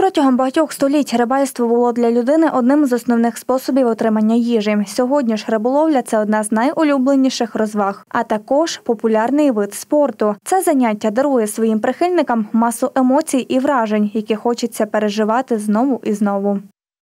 Протягом багатьох століть рибальство було для людини одним з основних способів отримання їжі. Сьогодні ж риболовля – це одна з найулюбленіших розваг, а також популярний вид спорту. Це заняття дарує своїм прихильникам масу емоцій і вражень, які хочеться переживати знову і знову.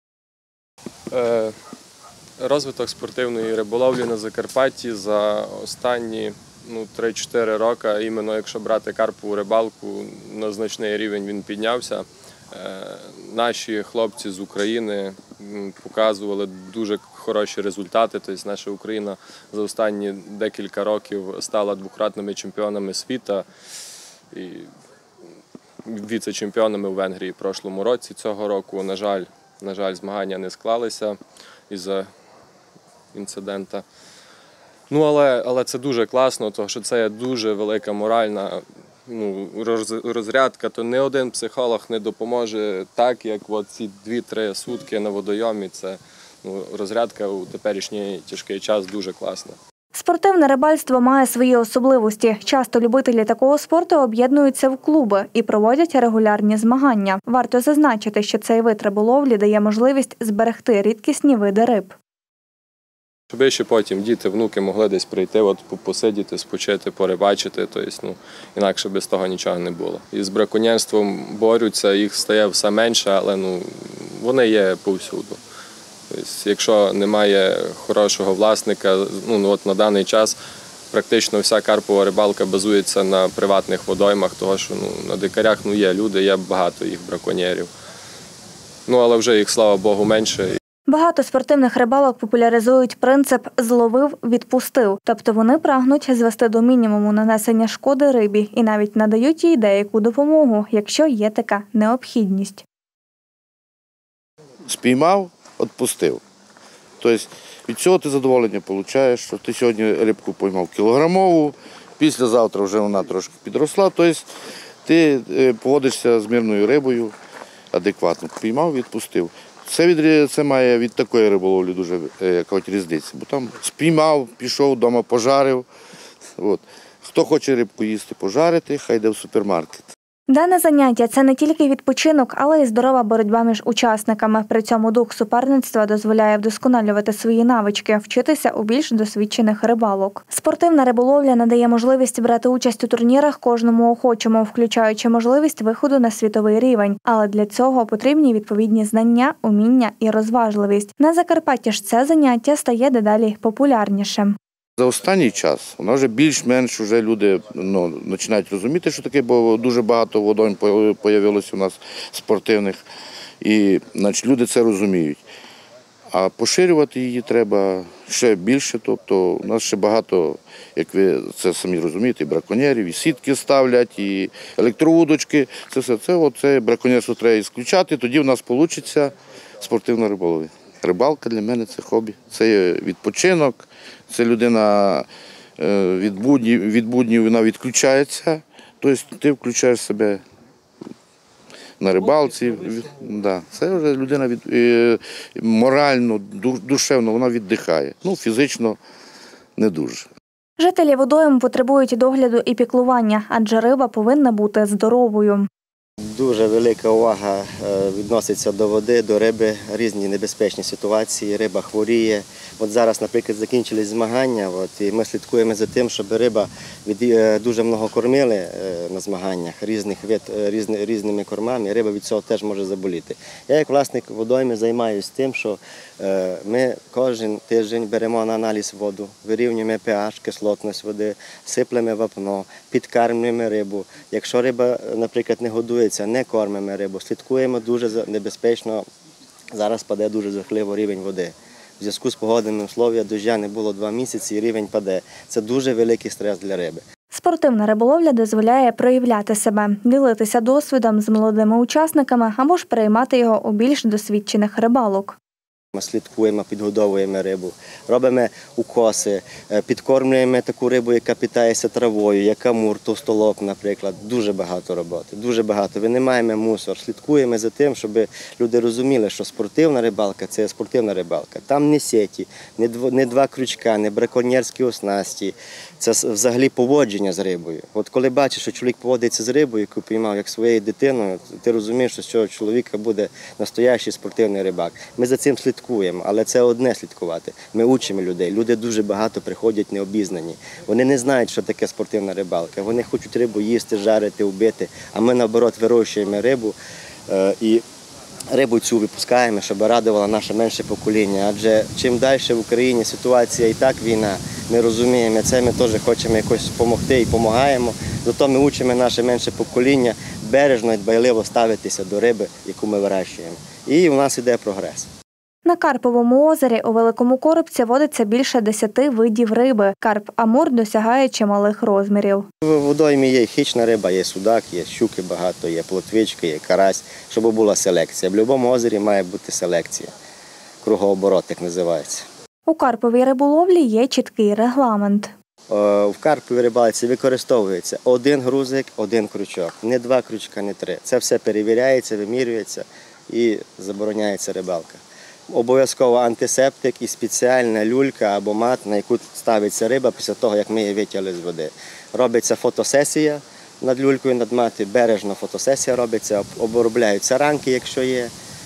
Розвиток спортивної риболовлі на Закарпатті за останні 3-4 роки, іменно якщо брати карпову рибалку, на значний рівень він піднявся. Наші хлопці з України показували дуже хороші результати. Тобто наша Україна за останні декілька років стала двократними чемпіонами світу і віце-чемпіонами в Венгрії в прошлому році. Цього року, на жаль, змагання не склалися із-за інциденту. Але це дуже класно, тому що це дуже велика моральна розрядка, то ні один психолог не допоможе так, як ці 2-3 сутки на водойомі. Це розрядка у теперішній тяжкий час дуже класна. Спортивне рибальство має свої особливості. Часто любителі такого спорту об'єднуються в клуби і проводять регулярні змагання. Варто зазначити, що цей вид риболовлі дає можливість зберегти рідкісні види риб. Щоб ще потім діти, внуки могли десь прийти, посидіти, спочити, порибачити, тобто, інакше без того нічого не було. І з браконьєрством борються, їх стає все менше, але вони є повсюду. Тобто, якщо немає хорошого власника, на даний час практично вся карпова рибалка базується на приватних водоймах, тому що на дикарях є люди, є багато їх браконьєрів. Але вже їх, слава Богу, менше. Багато спортивних рибалок популяризують принцип «зловив, відпустив». Тобто вони прагнуть звести до мінімуму нанесення шкоди рибі і навіть надають їй деяку допомогу, якщо є така необхідність. Спіймав, відпустив. Тобто від цього ти задоволення отримуєш, що ти сьогодні рибку поймав кілограмову, післязавтра вже вона трошки підросла. Тобто ти поводишся з мирною рибою адекватно. Піймав, відпустив. Це має від такої риболовлі дуже якась різниця, бо там спіймав, пішов, вдома пожарив. Хто хоче рибку їсти, пожарити, хай йде в супермаркет. Дане заняття – це не тільки відпочинок, але й здорова боротьба між учасниками. При цьому дух суперництва дозволяє вдосконалювати свої навички, вчитися у більш досвідчених рибалок. Спортивна риболовля надає можливість брати участь у турнірах кожному охочому, включаючи можливість виходу на світовий рівень. Але для цього потрібні відповідні знання, уміння і розважливість. На Закарпатті ж це заняття стає дедалі популярнішим. За останній час воно вже більш-менш люди починають розуміти, що таке, бо дуже багато водойм з'явилося у нас спортивних, і люди це розуміють. А поширювати її треба ще більше, тобто у нас ще багато, як ви це самі розумієте, і браконьєрів, і сітки ставлять, і електровудочки. Це браконьєрство треба ісключати, тоді в нас вийде спортивна риболовля. Рибалка для мене – це хобі, це відпочинок, це людина від буднів вона відключається, тобто ти включаєш себе на рибалці. Це вже людина морально, душевно вона віддихає, фізично не дуже. Жителі водойм потребують догляду і піклування, адже риба повинна бути здоровою. Дуже велика увага відноситься до води, до риби, різні небезпечні ситуації, риба хворіє. Зараз, наприклад, закінчились змагання, і ми слідкуємо за тим, щоб риба дуже много кормили на змаганнях різними кормами, і риба від цього теж може заболіти. Я як власник водойми займаюся тим, що ми кожен тиждень беремо на аналіз воду, вирівнюємо pH, кислотність води, сиплемо вапно, підкармлюємо рибу. Якщо риба, наприклад, не годується, не кормимо рибу, слідкуємо дуже небезпечно, зараз паде дуже жахливо рівень води. В зв'язку з погодними умовами дощу не було 2 місяці і рівень паде. Це дуже великий стрес для риби. Спортивна риболовля дозволяє проявляти себе, ділитися досвідом з молодими учасниками або ж переймати його у більш досвідчених рибалок. Ми слідкуємо, підгодовуємо рибу, робимо укоси, підкормлюємо таку рибу, яка питається травою, як амур, товстолоб, наприклад. Дуже багато роботи, дуже багато. Винімаємо мусор, слідкуємо за тим, щоб люди розуміли, що спортивна рибалка – це спортивна рибалка. Там не сеті, не два крючка, не браконьєрські оснасті. Це взагалі поводження з рибою. От коли бачиш, що чоловік поводиться з рибою, яку піймав, як своєю дитиною, ти розумієш, що з цього чоловіка буде настоящий спортивний рибак. Ми за цим слідкуємо, але це одне слідкувати. Ми учимо людей. Люди дуже багато приходять необізнані. Вони не знають, що таке спортивна рибалка. Вони хочуть рибу їсти, жарити, вбити, а ми, наоборот, вирощуємо рибу і рибу цю випускаємо, щоб радувала наше менше покоління. Адже чим далі в Україні ситуація і так війна, ми розуміємо це, ми теж хочемо якось допомогти і допомагаємо. Зато ми учимо наше менше покоління бережно і дбайливо ставитися до риби, яку ми вирощуємо. І у нас іде прогрес. На Карповому озері у Великому Коробці водиться більше 10 видів риби. Карп-амур досягає чималих розмірів. В водоймі є хищна риба, є судак, є щуки багато, є плотвички, є карась, щоб була селекція. В будь-якому озері має бути селекція. Кругооборот, як називається. У карповій риболовлі є чіткий регламент. В карповій рибалці використовується один грузик, один крючок. Не два крючка, не три. Це все перевіряється, вимірюється і забороняється рибалка. Обов'язково антисептик і спеціальна люлька або мат, на яку ставиться риба після того, як ми її витягли з води. Робиться фотосесія над люлькою, над мати, бережно фотосесія робиться, обробляються ранки, якщо є,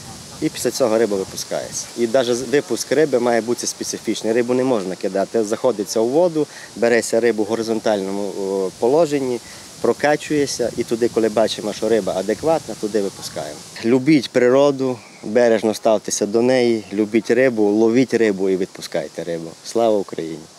і після цього риба випускається. І навіть випуск риби має бути специфічний. Рибу не можна кидати, заходиться у воду, береться рибу в горизонтальному положенні, прокачується і туди, коли бачимо, що риба адекватна, туди випускаємо. Любіть природу, бережно ставтеся до неї, любіть рибу, ловіть рибу і відпускайте рибу. Слава Україні!